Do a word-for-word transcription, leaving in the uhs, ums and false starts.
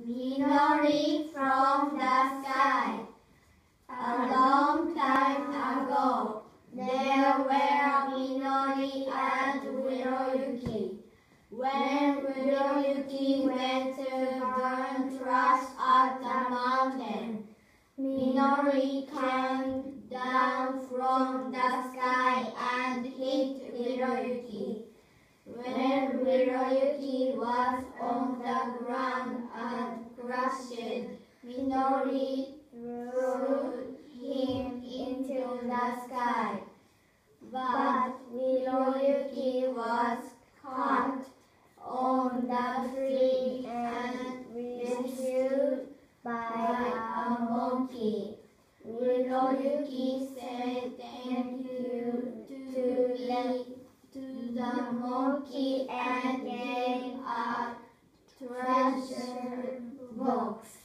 Minori from the sky. A long time ago, there were Minori and Hiroyuki. When Hiroyuki went to burn trash at the mountain, Minori came down from the sky and hit Hiroyuki. When Hiroyuki was on the ground and crashed, Minori threw him into the sky. But Hiroyuki was caught on the tree and rescued by a monkey. Hiroyuki said thank you to the, to the monkey and gave a treasure box.